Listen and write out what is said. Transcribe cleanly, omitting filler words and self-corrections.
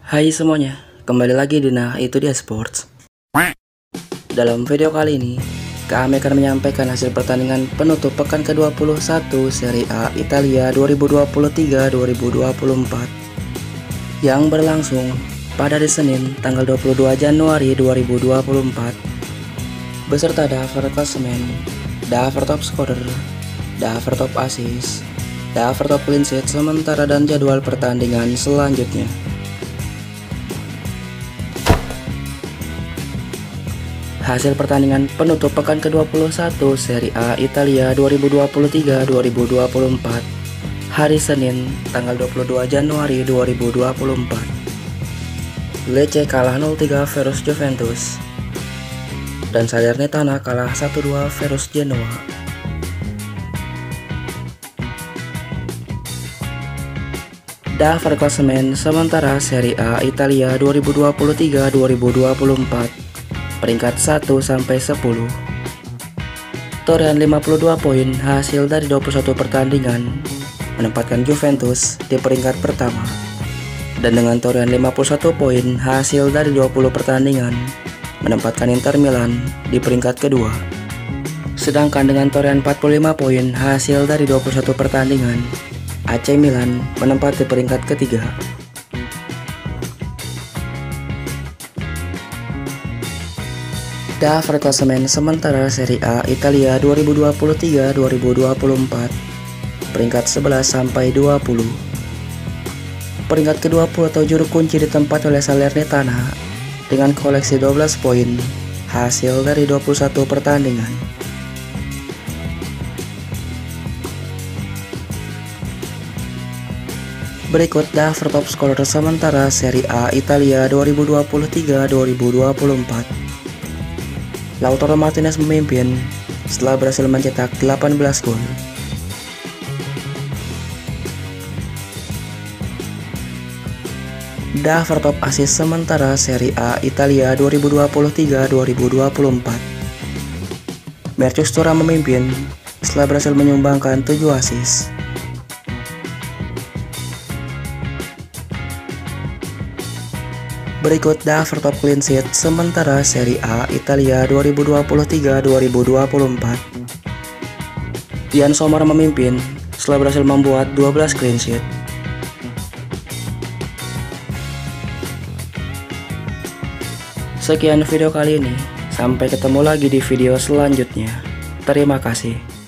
Hai semuanya, kembali lagi di Nah Itu Dia Sports. Dalam video kali ini, kami akan menyampaikan hasil pertandingan penutup pekan ke-21 Serie A Italia 2023-2024 yang berlangsung pada hari Senin tanggal 22 Januari 2024 beserta daftar klasemen, daftar top scorer, daftar top assist, daftar top clean sheet sementara dan jadwal pertandingan selanjutnya. Hasil pertandingan penutup pekan ke-21 Serie A Italia 2023-2024 hari Senin tanggal 22 Januari 2024. Lecce kalah 0-3 versus Juventus dan Salernitana kalah 1-2 versus Genoa. Daftar klasemen sementara Serie A Italia 2023-2024 peringkat 1 sampai 10. Torehan 52 poin hasil dari 21 pertandingan menempatkan Juventus di peringkat pertama. Dan dengan torehan 51 poin hasil dari 20 pertandingan menempatkan Inter Milan di peringkat kedua. Sedangkan dengan torehan 45 poin hasil dari 21 pertandingan, AC Milan menempati peringkat ketiga. Daftar klasemen sementara Serie A Italia 2023-2024 peringkat 11 sampai 20. Peringkat ke-20 atau juru kunci ditempati oleh Salernitana dengan koleksi 12 poin hasil dari 21 pertandingan. Berikut daftar top scorer sementara Serie A Italia 2023-2024. Lautaro Martinez memimpin setelah berhasil mencetak 18 gol. Daftar top assist sementara Serie A Italia 2023-2024. Mercus Thuram memimpin setelah berhasil menyumbangkan 7 assist. Berikut daftar top clean sheet sementara Serie A Italia 2023-2024. Yann Sommer memimpin setelah berhasil membuat 12 clean sheet. Sekian video kali ini, sampai ketemu lagi di video selanjutnya. Terima kasih.